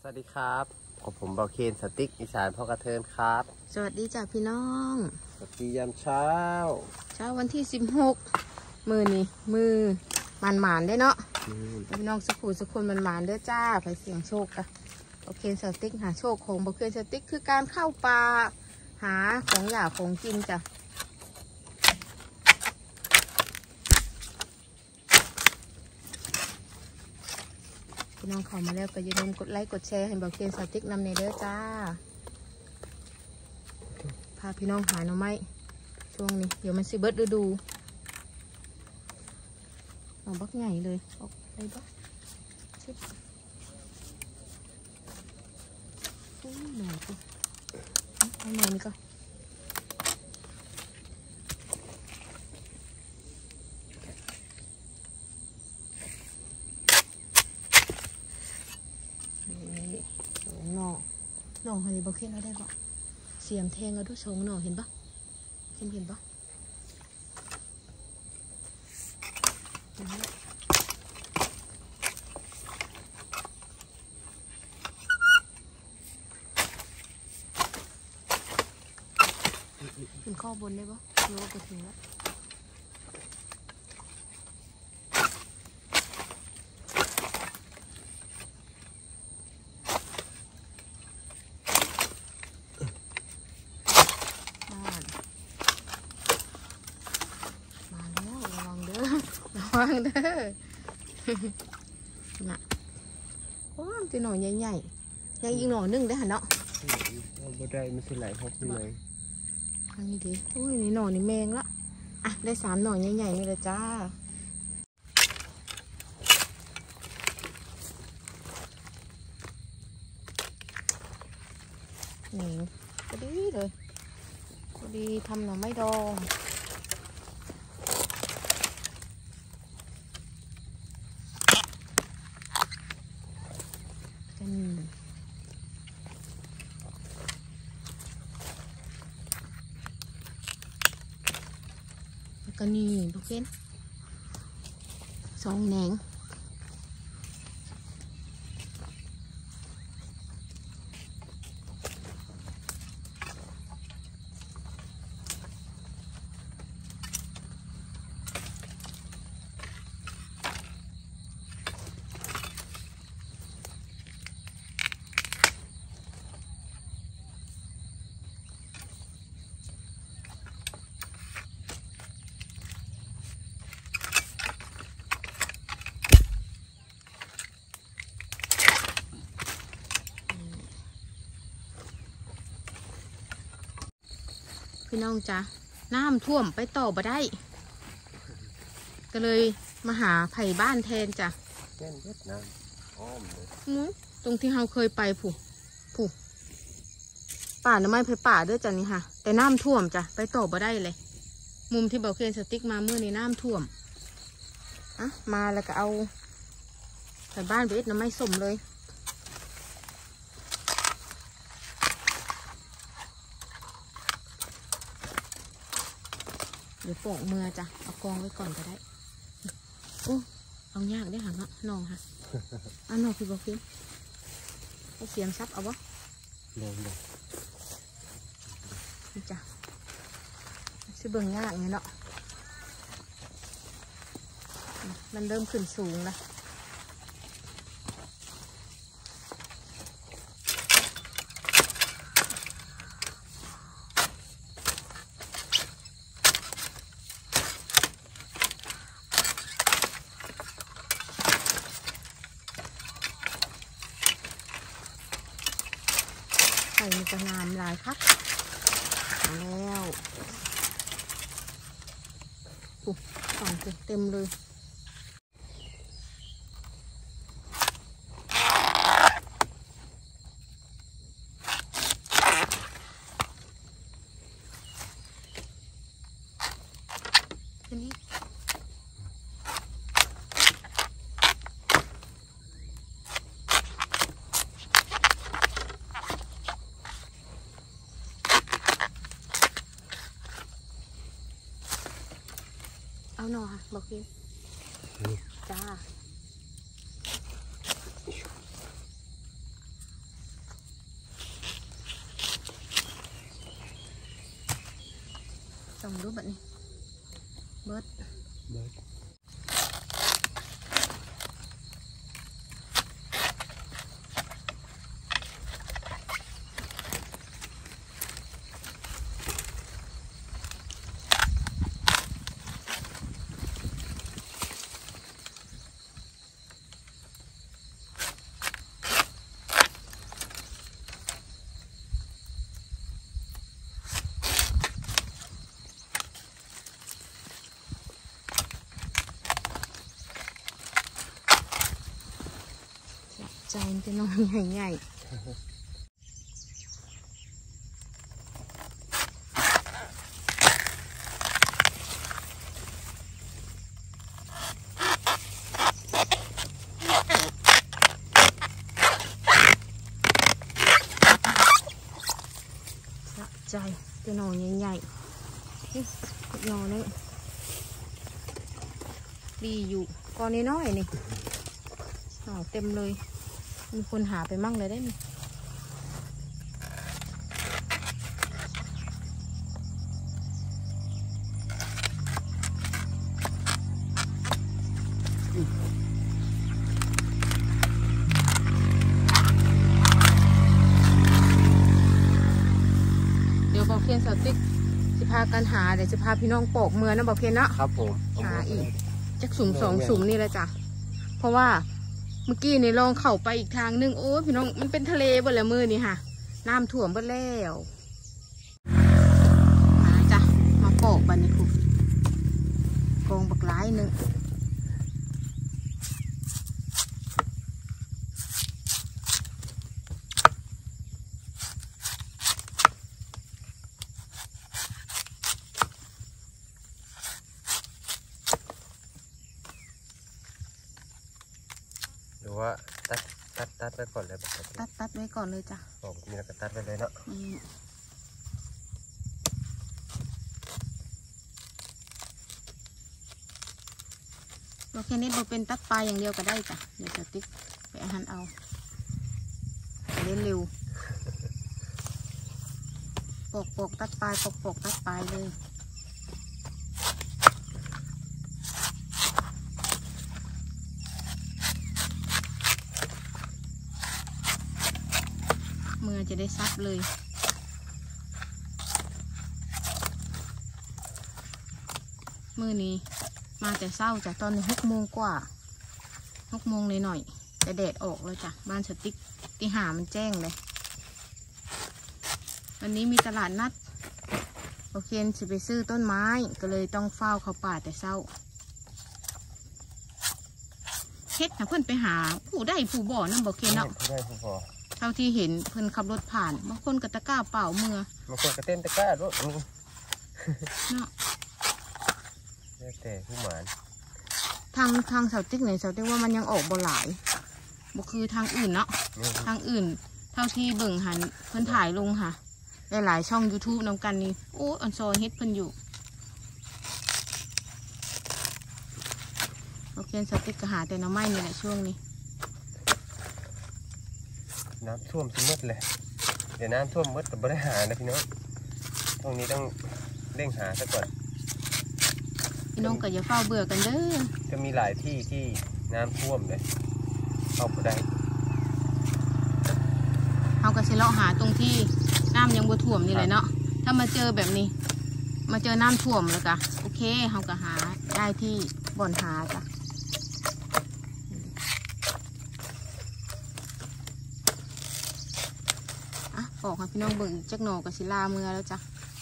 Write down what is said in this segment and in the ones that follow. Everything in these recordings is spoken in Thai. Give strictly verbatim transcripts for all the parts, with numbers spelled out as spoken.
สวัสดีครับผมเบาเคนสติ๊กอีสานพ่อกระเทินครับสวัสดีจ้าพี่น้องสวัสดียามเช้าเช้าวันที่สิบหกมือนี่มือมันหมานได้เนาะพี่น้องสุขุสุขุนมันหมานเด้อจ้าไปเสี่ยงโชคกันโอเคสติ๊กหาโชคของเบาเคนสติ๊กคือการเข้าป่าหาของอยากของกินจ้ะพี่น้องเข้ามาแล้วก็อย่าลืมกดไลค์กดแชร์ให้เบาเคนสติ๊กนำในเด้อจ้าพาพี่น้องหาหน่อไม้ช่วงนี้เดี๋ยวมันสิเบิดฤดูเอาบักใหญ่เลยเอาไปบักชิบอุ้ยหน่อยกูเอาหน่อยนี่ก็หน่อหน่อฮันนี่บอกขึ้นเราได้ปะเสียมแทงเอาด้วยชงหน่อเห็นปะเห็นเห็นปะเป็นข้อบนได้ปะโยกไปถึงแล้ววางเด้อน่ะโอ้ยตัวหน่อใหญ่ๆยังยิงหน่อนึ่งได้หันเนาะบ่ได้ไม่ใช่ไหลหกเลยอันนี้ดิโอ้ยนี่หน่อนี่แมงละอ่ะได้สามหน่อใหญ่ๆนี่เลยจ้านี่พอดีเลยพอดีทำหน่อไม้ดองก็นี่บุกเก้นสองแหนงพี่น้องจ้ะน้ำท่วมไปต่อบ่ได้ก็เลยมาหาไผ่บ้านแทนจ้ะแก้นเวียดนามอ้อมเลยตรงที่เราเคยไปผู้ผู้ป่าหน่อไม้ไผ่ป่าด้วยจ้ะนี่ค่ะแต่น้ำท่วมจ้ะไปต่อบ่ได้เลยมุมที่เบาเคนสติ๊กมาเมื่อนี้น้ำท่วมอ่ะมาแล้วก็เอาไผ่บ้านไปเอ็ดหน่อไม้ส้มเลยเดี๋ยวโปะมือจ้ะเอากองไว้ก่อนก็ได้โอ้เอายากได้หรอเนาะน้องค่ะอันน้องพี่บอกพี่เอาเสียมซับเอาวะลงเลยนี่จ้ะซื้อเบิ่งยากไงเนาะมันเริ่มขึ้นสูงแล้วไข่มันจะงามลายครับมาแล้วปุ๊บสองเต็มเลยอันนี้เอาหน่อค่ะบอกพี่จ้าส่องดูแบบนี้เบิร์ดเบิร์ดใจมันจะนอนใหญ่ๆสะใจจะนอนใหญ่ๆนี่นอนเลยดีอยู่ก้อนน้อยๆนี่หน่อเต็มเลยมีคนหาไปมั่งเลยได้ไหมเดี๋ยวบอกเพียนสติ๊กจะพากันหาเดี๋ยวจะพาพี่น้องปอกเมือนะบอกเพียนนะครับผมหาอีกจักสุ่มสองสุ่มนี่แหละจ้ะเพราะว่าเมื่อกี้นี่ลองเข้าไปอีกทางนึงโอ้พี่น้องมันเป็นทะเลเบิดละมือนี่ค่ะน้ำท่วมเบิดแล้วมาจ้ะมาปอกบันนี้คุณกองบักร้ายหนึ่งหรือว่าตัดตัดตัดไว้ก่อนเลยแบบตัดตัดไว้ก่อนเลยจ้ะบอกมีแล้วก็ตัดไว้เลยเนาะเราแค่นี้เราเป็นตัดปลายอย่างเดียวก็ได้จ้ะเดี๋ยวจะติ๊กไปอาหารเอาเล่นเร็วปอกปอกตัดปลายปอกปอกตัดปลายเลยมือจะได้ซับเลยมือนี้มาแต่เศร้าจ้ะตอนนี้หกโมงกว่าหกโมงเลยหน่อยแต่แดดออกแล้วจ้ะบ้านสติ๊กตีหามันแจ้งเลยวันนี้มีตลาดนัดโอเคจะไปซื้อต้นไม้ก็เลยต้องเฝ้าเข้าป่าแต่เศร้าเฮ็ดนะเพื่อนไปหาผู้ได้ผู้บ่อนั่นบอกเคนเนาะได้ผู้บ่อเท่าที่เห็นเพิ่นขับรถผ่านบางคนกระตะก้าเปล่าเมือบางคนก็เต้นตะกร้าด้วยเนาะแต่ผู้หมานทางทางเสาติ๊กไหนเสาติ๊กว่ามันยังออกบ่หลายบ่คือทางอื่นเนาะทางอื่นเท่าที่เบิ่งหันเพิ่นถ่ายลงค่ะหลายๆช่อง ยูทูบ นำกันนี่โอ้อันโซเฮ็ดเพิ่นอยู่โอเคเสาติ๊กก็หาแต่น้ำไม้นี่แหละช่วงนี้น้ำท่วมสมืดเลยเดี๋ยวน้ำท่วมมืดกับบริหารนะพี่น้องตรงนี้ต้องเร่งหาซะก่อนพี่น้องก็อย่าเฝ้าเบื่อกันเด้อจะมีหลายที่ที่น้ำท่วมเลยเข้าไปได้เขาก็จะเลาะหาตรงที่น้ำยังบ่ท่วมนี่เลยเนาะถ้ามาเจอแบบนี้มาเจอน้ำท่วมแล้วก็โอเคเขาก็หาได้ที่บ่อนหาจ้ะออกค่ะพี่น้องเบิ่งจักหนอกับศิลาเมือแล้วจ้ะ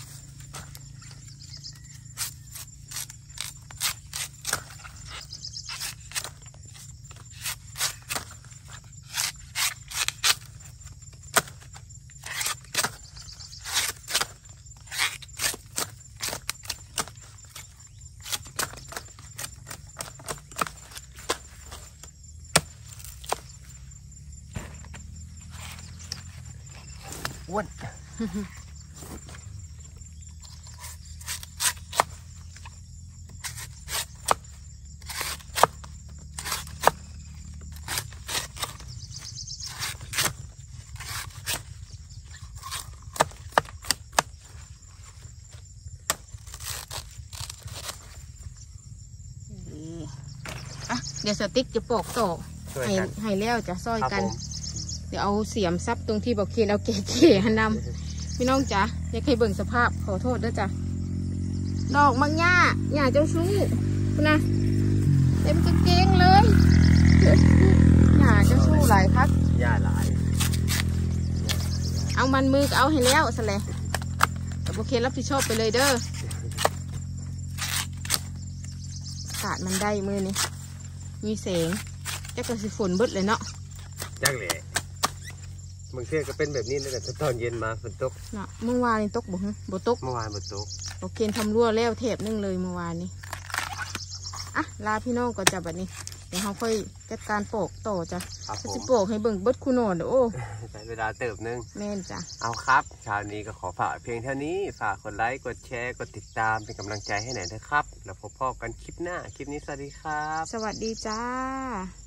อ้วนเดี๋ยวสติ๊กจะปอกต่อช่วยให้กันให้แล้วจะซอยครับกันผมเดี๋ยวเอาเสียมซับตรงที่บอกเคนเอาเก๋ๆหันนำพี่น้องจ๋าอยากให้เบิ่งสภาพขอโทษด้วยจ้ะดอกมังย่าหย่าเจ้าชู้คุณนะเต็มกางเกงเลยหย่าเจ้าชู้หลายครับหญ้าหลายเอามันมือก็เอาให้แล้วสเลยแต่บอกเคนรับผิดชอบไปเลยเด้ออากาศมันได้มือนี้มีแสงจะกระสิฝนเบิดเลยเนาะจังเลยบางเทื่อก็เป็นแบบนี้นะแต่ตอนเย็นมาฝนตกเนาะเมื่อวานนี่ตกบ่ฮะบ่ตกเมื่อวานฝนตกโอเคทำรั่วแล้วเทปนึงเลยเมื่อวานนี้อ่ะลาพี่น้องก็จะแบบนี้เดี๋ยวเขาค่อยจัดการโปกต่อจ้ะครับผสิมโปกให้เบิ่งเบิดคูโนนโอ้ใช้เวลาเติบนึงแม่นจ้ะเอาครับเช้านี้ก็ขอฝากเพียงเท่านี้ฝากกดไลค์กดแชร์กดติดตามเป็นกำลังใจให้หน่อยนะครับแล้วพบกันคลิปหน้าคลิปนี้สวัสดีครับสวัสดีจ้า